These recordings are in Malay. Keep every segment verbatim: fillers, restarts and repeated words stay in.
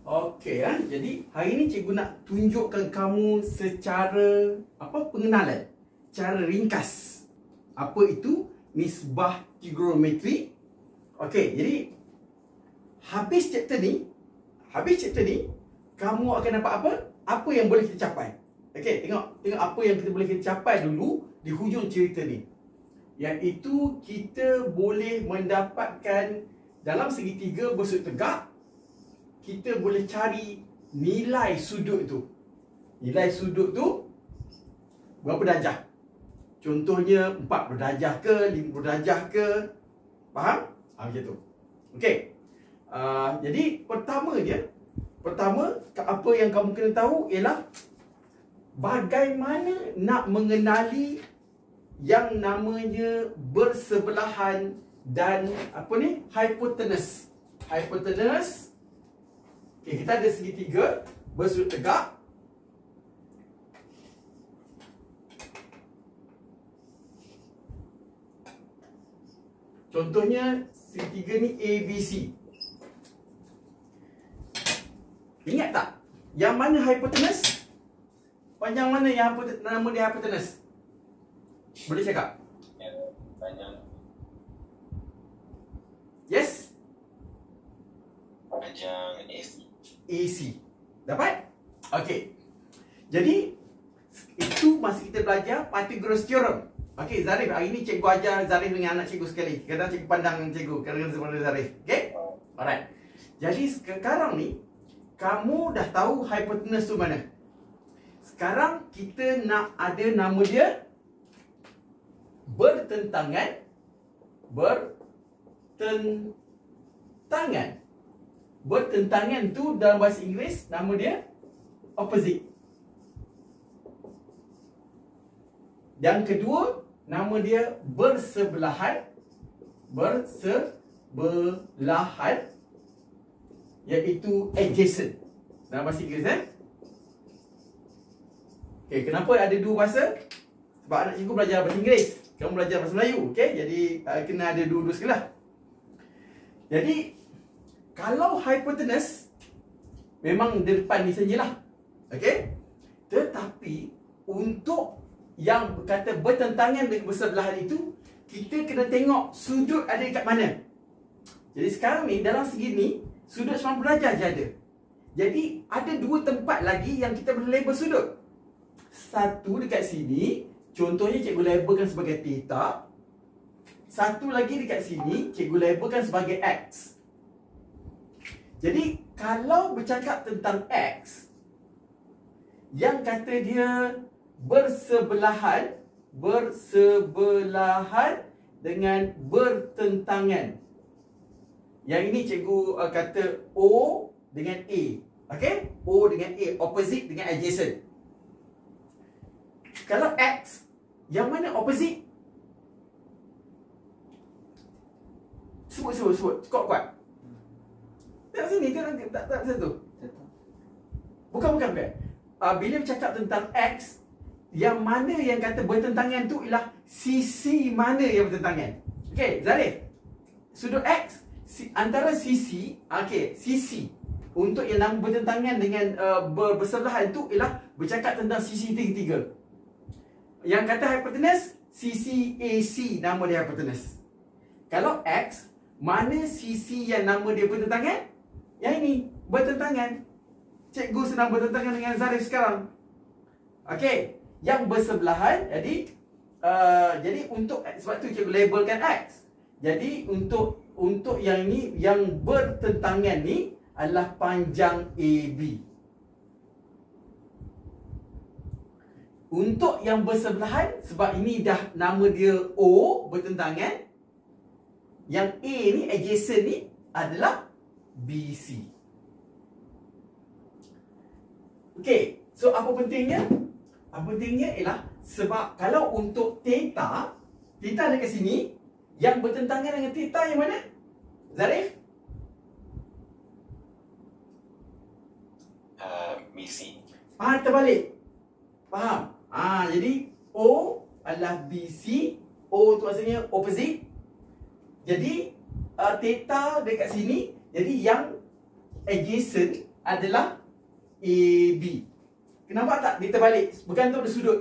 Okey kan. Jadi hari ni cikgu nak tunjukkan kamu secara apa pengenalan, cara ringkas apa itu nisbah trigonometri. Okey, jadi habis chapter ni, habis chapter ni kamu akan dapat apa? Apa yang boleh kita capai. Okey, tengok tengok apa yang kita boleh kita capai dulu di hujung cerita ni. Iaitu kita boleh mendapatkan dalam segitiga bersudut tegak, kita boleh cari nilai sudut tu. Nilai sudut tu berapa darjah? Contohnya empat puluh darjah ke, lima puluh darjah ke. Faham? Ha, macam tu. Okey. Uh, jadi pertama dia, pertama apa yang kamu kena tahu ialah bagaimana nak mengenali yang namanya bersebelahan dan apa ni? Hipotenus. Hipotenus. Okay, kita ada segitiga bersudut tegak. Contohnya segitiga ni A B C. Ingat tak? Yang mana hipotenus? Panjang mana yang nama dia hipotenus? Boleh cakap? Yang panjang. Yes? Panjang A C. A C. Dapat? Okey. Jadi itu masa kita belajar Pythagoras theorem. Okey, Zarif, hari ni cikgu ajar Zarif dengan anak cikgu sekali. Kadang cikgu pandang cikgu, kadang-kadang sebenarnya Zarif. Okey? Alright. Jadi sekarang ni kamu dah tahu hipotenus tu mana. Sekarang kita nak ada nama dia bertentangan. Bertentangan. Bertentangan tu dalam bahasa Inggeris nama dia opposite. Yang kedua nama dia bersebelahan. Bersebelahan iaitu adjacent dalam bahasa Inggeris eh. Okey, kenapa ada dua bahasa? Sebab anak cikgu belajar bahasa Inggeris, kamu belajar bahasa Melayu. Okey, jadi uh, kena ada dua-dua sekolah. Jadi kalau hipotenus memang di depan ni sajalah. Okey? Tetapi untuk yang kata bertentangan dengan bersebelahan itu, kita kena tengok sudut ada dekat mana. Jadi sekarang ni dalam segi ni sudut sembilan puluh darjah je ada. Jadi ada dua tempat lagi yang kita boleh label sudut. Satu dekat sini, contohnya cikgu labelkan sebagai theta. Satu lagi dekat sini cikgu labelkan sebagai x. Jadi kalau bercakap tentang x yang kata dia bersebelahan, bersebelahan dengan bertentangan. Yang ini cikgu uh, kata O dengan A. Okey? O dengan A, opposite dengan adjacent. Kalau x, yang mana opposite? Sebut, sebut, sebut. Kuat-kuat. Tak sini kan? Tak, tak, macam tu. Bukan, bukan, bukan. Uh, bila bercakap tentang x, yang mana yang kata bertentangan tu ialah sisi mana yang bertentangan. Okey, Zarif. Sudut x antara sisi, okey, sisi untuk yang nama bertentangan dengan uh, bersebelahan tu ialah bercakap tentang sisi tiga-tiga. Yang kata hipotenus, sisi A C nama dia hipotenus. Kalau x, mana sisi yang nama dia bertentangan? Yang ini, bertentangan. Cikgu sedang bertentangan dengan Zarif sekarang. Okey, yang bersebelahan, jadi uh, jadi untuk sebab tu cikgu labelkan x. Jadi untuk untuk yang ini, yang bertentangan ni adalah panjang A B. Untuk yang bersebelahan, sebab ini dah nama dia O, bertentangan. Yang A ni, adjacent ni adalah B C. Okey, so apa pentingnya? Apa pentingnya ialah sebab kalau untuk theta, theta dekat sini, yang bertentangan dengan theta yang mana? Zarif? Uh, B C. Ah, terbalik. Faham? Ah, jadi O adalah B C. O tu maksudnya opposite. Jadi uh, theta dekat sini. Jadi yang adjacent adalah A B. Kenapa tak dia terbalik? Bergantung pada sudut.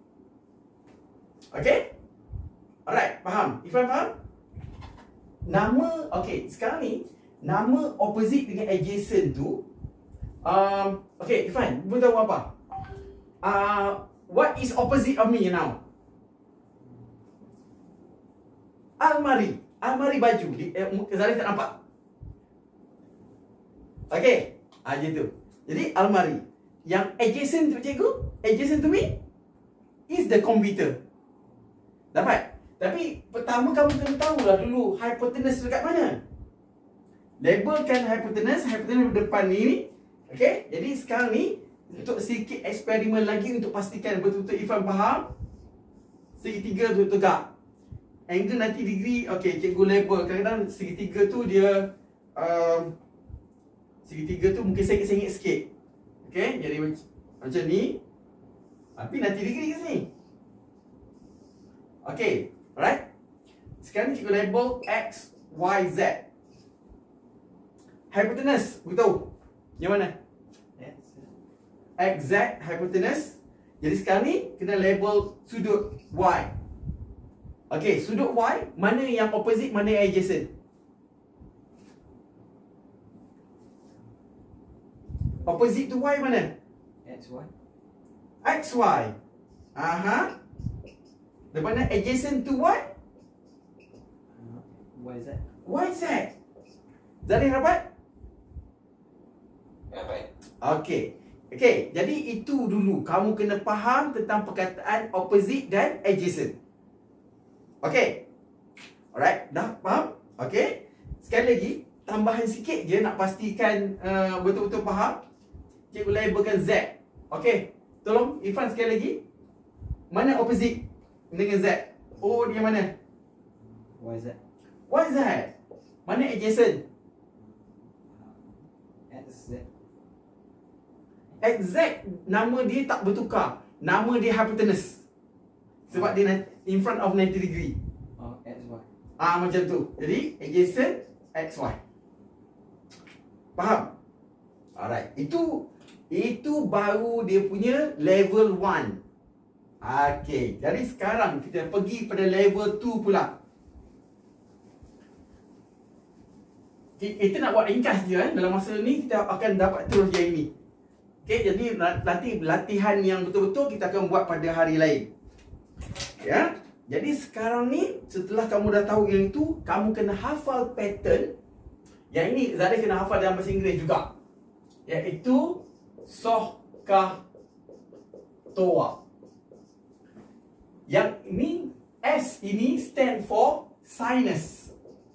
Okey? Alright, faham? Ifan faham? Nama, okey, sekarang ni nama opposite dengan adjacent tu um, okey, Ifan, boleh tahu apa? Uh, what is opposite of me now? Almari. Almari baju. Di, eh, Zari tak nampak. Okey, ah gitu. Jadi almari. Yang adjacent tu cikgu, adjacent to me is the computer. Dapat? Tapi pertama kamu kena tahulah dulu hypotenuse dekat mana. Labelkan hypotenuse, hypotenuse depan ni. Okey, jadi sekarang ni untuk sedikit eksperimen lagi untuk pastikan betul-betul Ifan faham. Segitiga tu tegak. Angle ninety degree, okey, cikgu label. Kadang-kadang segitiga tu dia um, segitiga tu mungkin sengit-sengit sikit. Okey, jadi macam ni. Tapi ninety degree ke sini. Okey, alright. Sekarang cikgu label X, Y, Z. Hypotenuse, beritahu. Yang mana? Exact hypotenuse. Jadi sekarang ni kena label sudut Y. Okey, sudut Y, mana yang opposite, mana yang adjacent? Opposite to Y mana? X Y. X Y. Aha. Di mana adjacent to Y? Y Z. Y Z. Jadi dapat? Dapat. Okey. Okey, jadi itu dulu kamu kena faham tentang perkataan opposite dan adjacent. Okey. Alright, dah faham? Okey. Sekali lagi, tambahan sikit je nak pastikan uh, betul-betul faham. Cikgu labelkan Z. Okey. Tolong Ifan sekali lagi. Mana opposite dengan Z? Oh, dia mana? Y Z. Y Z. Mana adjacent? X Z. Exact nama dia tak bertukar. Nama dia hypotenuse. Sebab dia in front of ninety degree. Oh, X Y. Ah, macam tu. Jadi adjacent X Y. Faham? Alright. Itu itu baru dia punya level one. Okey. Jadi sekarang kita pergi pada level two pula. Kita nak buat ringkas je kan. Dalam masa ni kita akan dapat terus yang ini. Okey, jadi nanti latihan yang betul-betul kita akan buat pada hari lain. Ya. Jadi sekarang ni setelah kamu dah tahu yang itu, kamu kena hafal pattern. Yang ini Zari kena hafal dalam bahasa Inggeris juga. Iaitu soh, kah, toa. Yang ini S ini stand for sinus.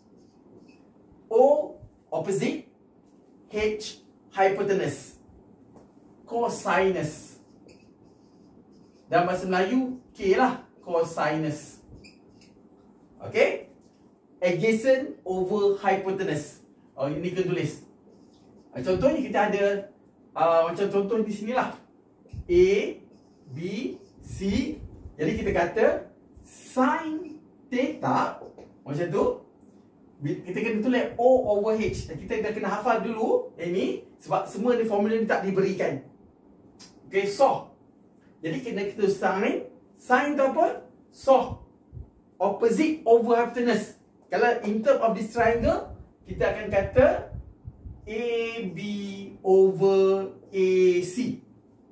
O opposite, H hypotenuse. Cosinus. Dalam bahasa Melayu K lah, cosinus. Okey? Adjacent over hypotenuse. Oh, ini kena tulis. Contohnya kita ada uh, macam contoh di sinilah. A, B, C. Jadi kita kata sin theta macam tu. Kita kena tulis O over H. Kita dah kena hafal dulu ini sebab semua ni formula ni tak diberikan. Okey, so. Jadi kita kita sin. Sin tu apa? So. Opposite over hypotenuse. Kalau in term of this triangle, kita akan kata A B over A C.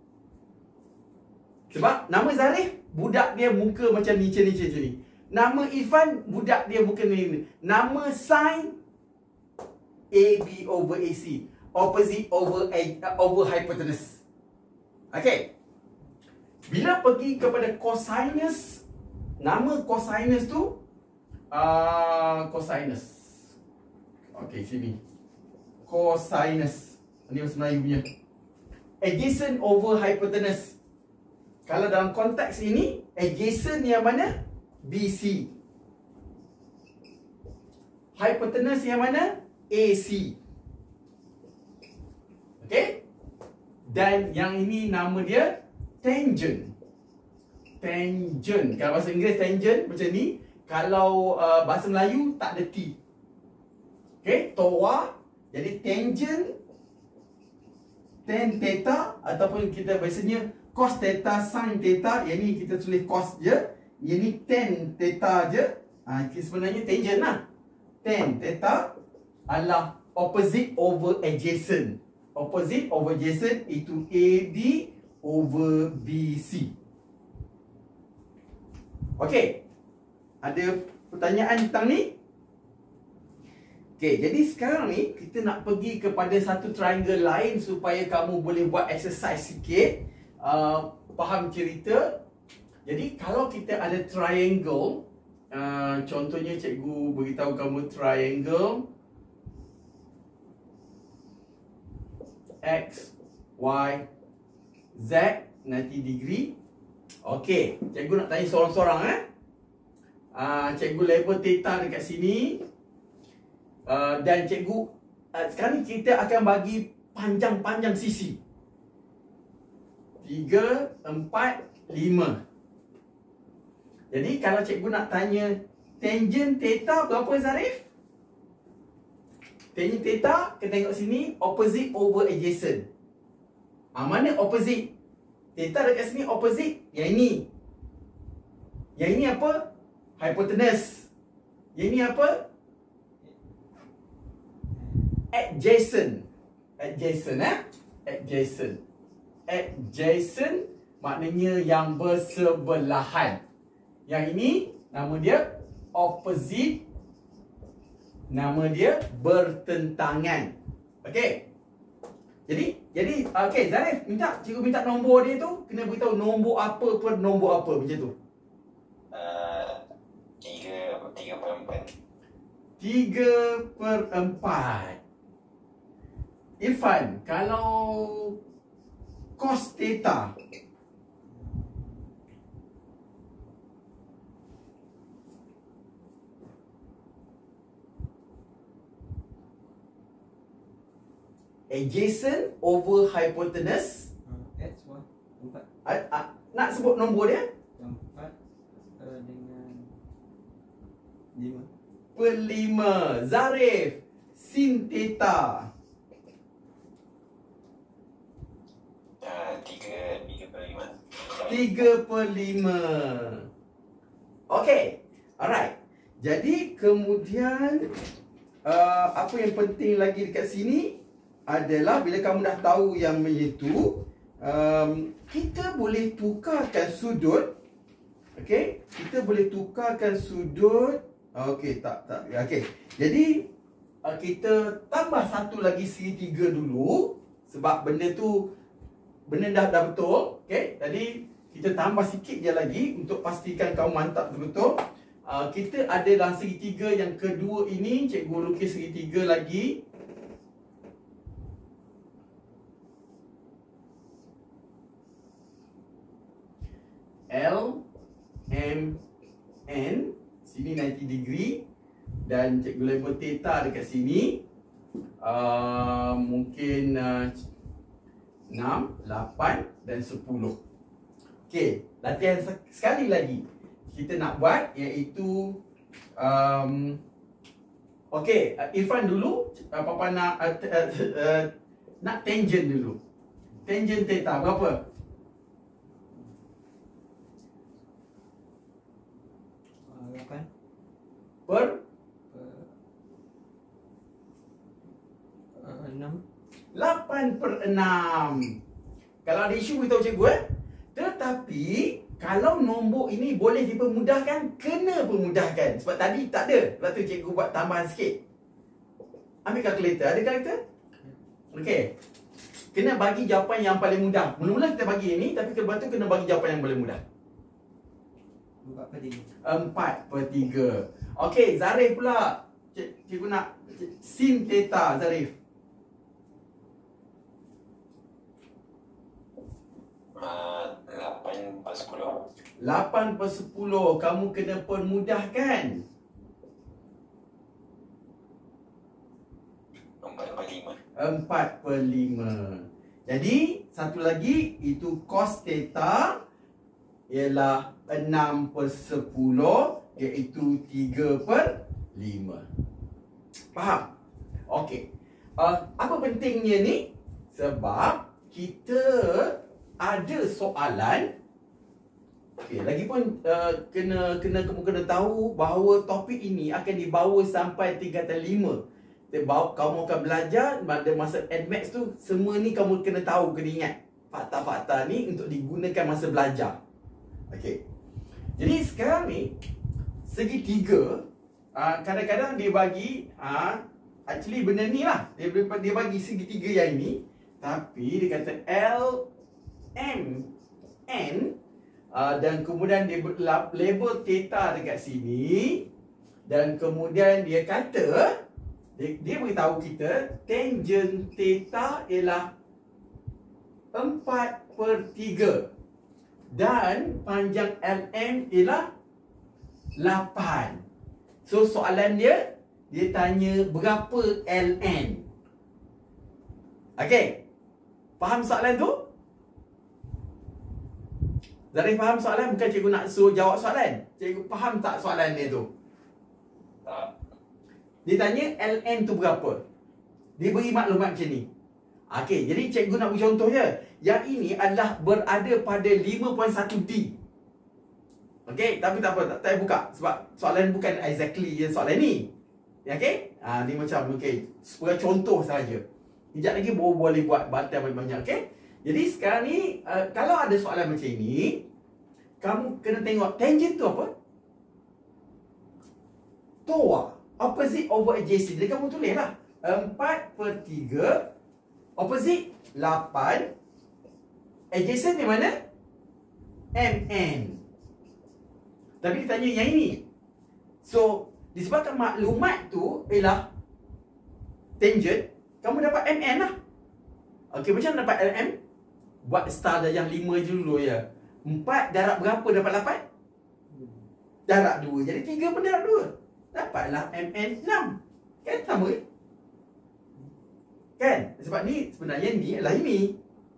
Sebab nama Zarif, budak dia muka macam ni, macam ni, macam ni. Nama Ifan, budak dia muka ni. Nama sin A B over A C. Opposite over A, uh, over hypotenuse. Okey. Bila pergi kepada cosinus, nama cosinus tu uh, cosinus. Okey, sini. Cosinus. Ini bahasa Melayu punya. Adjacent over hypotenuse. Kalau dalam konteks ini, adjacent yang mana? B C. Hypotenuse yang mana? A C. Okey? Dan yang ini nama dia tangent. Tangent. Kalau bahasa Inggeris tangent macam ni. Kalau uh, bahasa Melayu tak ada T. Okey, toa. Jadi tangent tan theta ataupun kita biasanya cos theta sin theta. Yang ni kita tulis cos je. Yang ni tan theta je. Ha, sebenarnya tangent lah. Tan theta adalah opposite over adjacent. Opposite over adjacent itu A B over B C. Okey. Ada pertanyaan tentang ni? Okey, jadi sekarang ni kita nak pergi kepada satu triangle lain supaya kamu boleh buat exercise sikit, uh, faham cerita. Jadi kalau kita ada triangle, uh, contohnya cikgu beritahu kamu triangle X, Y, Z ninety degree. Okey, cikgu nak tanya sorang-sorang eh. Uh, cikgu label theta dekat sini. Uh, dan cikgu uh, sekarang ni kita akan bagi panjang-panjang sisi. tiga, empat, lima. Jadi kalau cikgu nak tanya tangent theta berapa Zarif? Tangent theta, kita tengok sini, opposite over adjacent. Ah, mana opposite? Theta dekat sini opposite. Yang ini. Yang ini apa? Hypotenuse. Yang ini apa? Adjacent. Adjacent eh? Adjacent. Adjacent maknanya yang bersebelahan. Yang ini nama dia opposite. Nama dia bertentangan. Okey. Jadi, jadi okey Zarif, minta cikgu minta nombor dia tu, kena beritahu nombor apa per nombor apa macam tu. Uh, tiga, tiga per empat. Tiga per empat. Irfan, kalau cos theta adjacent over hypotenuse, X, Y, empat. uh, uh, nak sebut nombor dia? Empat uh, dengan lima. Per lima. Zarif, sin theta. Tiga, tiga per lima. Tiga per lima. Okey. Alright. Jadi kemudian uh, apa yang penting lagi dekat sini adalah bila kamu dah tahu yang itu, um, kita boleh tukarkan sudut. Okey, kita boleh tukarkan sudut. Okey, tak tak. Okey. Jadi uh, kita tambah satu lagi segitiga dulu sebab benda tu benda dah dah betul. Okey, tadi kita tambah sikit je lagi untuk pastikan kamu mantap betul-betul. Uh, kita ada dalam segitiga yang kedua ini, cikgu lukis segitiga lagi. L, M, N. Sini ninety degree. Dan cikgu label theta dekat sini. uh, Mungkin uh, enam, lapan dan sepuluh. Okey, latihan sekali lagi kita nak buat iaitu um, okey, Irfan dulu. Papa nak uh, uh, uh, nak tangent dulu. Tangent theta berapa? Lapan Per uh, enam. lapan per enam. Kalau ada isu beritahu cikgu eh. Tetapi kalau nombor ini boleh dipermudahkan, kena permudahkan. Sebab tadi tak ada. Sebab tu cikgu buat tambahan sikit. Ambil kalkulator. Ada kalkulator? Okey. Kena bagi jawapan yang paling mudah. Mula-mula kita bagi ini, tapi lepas tu kena bagi jawapan yang paling mudah. Empat per tiga. Empat per tiga. Okey, Zarif pula. Cik, cikgu nak sin theta, Zarif. Lapan per sepuluh. Lapan per sepuluh. Kamu kena permudahkan. Empat per lima. Empat per lima. Jadi satu lagi itu cos theta ialah enam per sepuluh, iaitu tiga per lima. Faham? Okey. Uh, apa pentingnya ni? Sebab kita ada soalan. Okay, lagipun uh, kena kena kamu kena tahu bahawa topik ini akan dibawa sampai tingkatan lima. Kamu akan belajar pada masa Admax tu, semua ni kamu kena tahu, kena ingat fakta-fakta ni untuk digunakan masa belajar. Okey. Jadi sekarang ni segitiga, uh, kadang-kadang dia bagi uh, actually benda ni lah, dia, dia bagi segitiga yang ini, tapi dia kata L M N, uh, dan kemudian dia label theta dekat sini, dan kemudian dia kata dia, dia beritahu kita tangent theta ialah empat per tiga dan panjang L M ialah lapan. So soalan dia, dia tanya berapa L N. Okey, faham soalan tu? Zarif faham soalan? Bukan cikgu nak suruh jawab soalan. Cikgu faham tak soalan dia tu? Tak. Dia tanya L N tu berapa. Dia beri maklumat macam ni. Okey, jadi cikgu nak beri contoh je. Yang ini adalah berada pada lima perpuluhan satu D. Okey, tapi tak apa, tak payah buka sebab soalan bukan exactly je soalan ni. Ya, okey? Ah, ni macam okey, sebagai contoh saja. Kejap lagi baru boleh buat batan banyak-banyak, okey? Jadi sekarang ni uh, kalau ada soalan macam ni, kamu kena tengok tangent tu apa? Toa, opposite over adjacent. Jadi kamu tulislah empat per tiga, opposite lapan, adjacent di mana? M N. Tapi dia tanya yang ini. So, disebabkan maklumat tu ialah tangent, kamu dapat M N lah. Okey, macam mana dapat L M? Buat star dah yang lima je dulu ya. empat darab berapa dapat lapan? Darab dua. Jadi tiga pun darab dua. Dapatlah M N enam. Kan sama ke? Kan? Sebab ni sebenarnya ni adalah ini.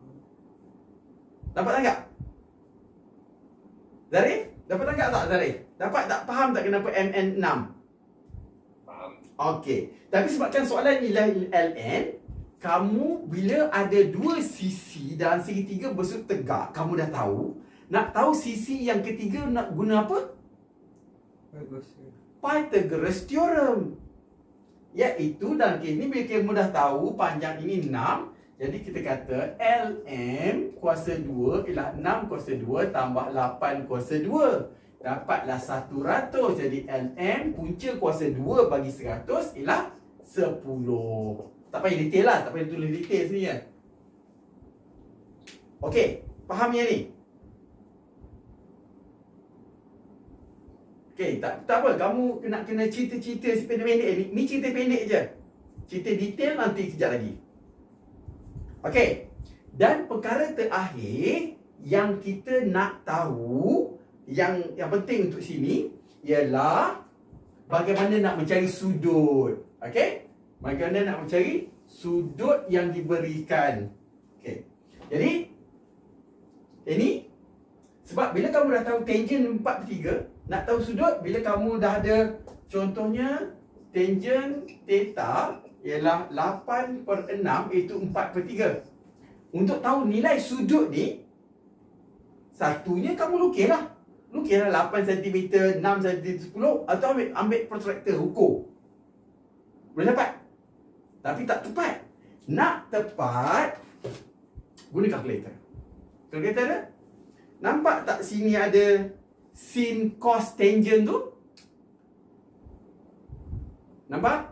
Dapat tak? Zarif? Dapat tangkap tak Zarif? Dapat tak? Faham tak kenapa M N enam? Faham. Okey. Tapi sebabkan soalan nilai L N, kamu bila ada dua sisi dalam segitiga bersudut tegak, kamu dah tahu. Nak tahu sisi yang ketiga nak guna apa? Pythagoras theorem. Iaitu dalam kes ni bila kamu dah tahu panjang ini enam, jadi kita kata L M kuasa dua ialah enam kuasa dua tambah lapan kuasa dua. Dapatlah seratus. Jadi L M punca kuasa dua bagi seratus ialah sepuluh. Tak payah detail lah. Tak payah tulis detail sini kan. Okey. Faham yang ni? Okey. Tak, tak apa. Kamu kena kena cerita-cerita sependek-pendek ni. Ni cerita pendek je. Cerita detail nanti kejap lagi. Okey. Dan perkara terakhir yang kita nak tahu, yang yang penting untuk sini ialah bagaimana nak mencari sudut. Okey? Bagaimana nak mencari sudut yang diberikan. Okey. Jadi ini sebab bila kamu dah tahu tangent empat per tiga, nak tahu sudut bila kamu dah ada contohnya tangent theta ialah lapan per enam iaitu empat per tiga. Untuk tahu nilai sudut ni, satunya kamu lukislah. Lukislah lapan sentimeter, enam sentimeter, sepuluh atau ambil, ambil protractor, ukur. Boleh dapat. Tapi tak tepat. Nak tepat, guna kalkulator. Kalkulator ada? Nampak tak sini ada sin cos tangent tu? Nampak?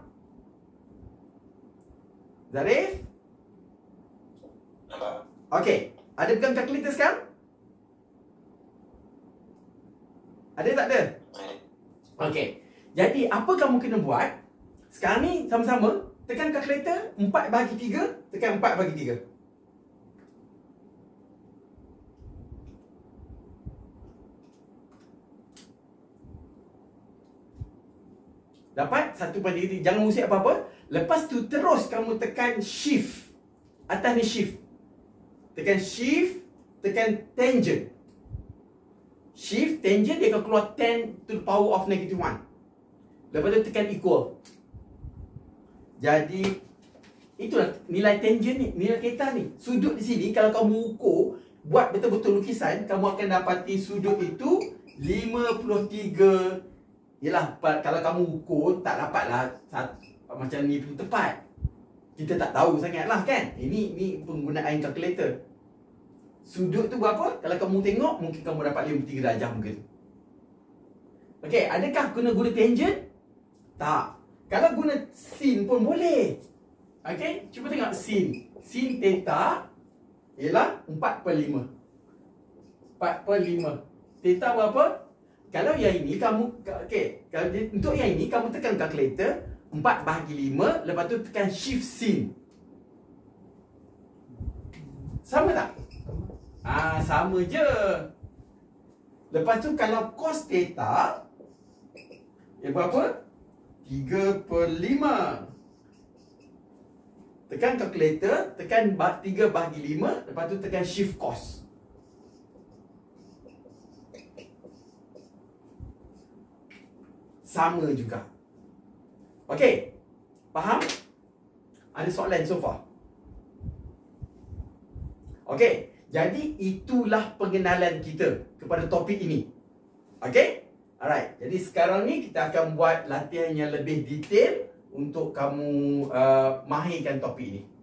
Zarif? Nampak. Okey. Ada pegang kalkulator sekarang? Ada tak ada? Okey. Jadi apa kamu kena buat? Sekarang ni sama-sama tekan kalkulator empat bagi tiga, tekan empat bagi tiga. Dapat satu bagi tiga. Jangan usik apa-apa. Lepas tu terus kamu tekan shift. Atas ni shift. Tekan shift, tekan tangent. Shift, tangent dia akan keluar ten to the power of negative one. Lepas tu tekan equal. Jadi Itulah nilai tangent ni, nilai theta ni. Sudut di sini kalau kamu ukur, buat betul-betul lukisan, kamu akan dapati sudut itu lima puluh tiga. Yalah, kalau kamu ukur tak dapatlah macam ni pun tepat. Kita tak tahu sangatlah kan. Ini ni penggunaan kalkulator. Sudut tu berapa? Kalau kamu tengok, mungkin kamu dapat lima puluh tiga darjah mungkin. Okey, adakah guna guna tangent? Tak. Kalau guna sin pun boleh. Okey, cuba tengok sin. Sin theta ialah empat per lima. empat per lima. Theta berapa? Kalau yang ini kamu, okey, kalau untuk yang ini kamu tekan kalkulator, empat bahagi lima, lepas tu tekan shift sin. Sama tak? Ah, sama je. Lepas tu kalau cos theta ia berapa? tiga per lima. Tekan kalkulator, tekan tiga bahagi lima, lepas tu tekan shift cos. Sama juga. Okey. Faham? Ada soalan so far? Okey. Jadi itulah pengenalan kita kepada topik ini. Okey? Alright. Jadi sekarang ni kita akan buat latihan yang lebih detail untuk kamu uh, mahirkan topik ini.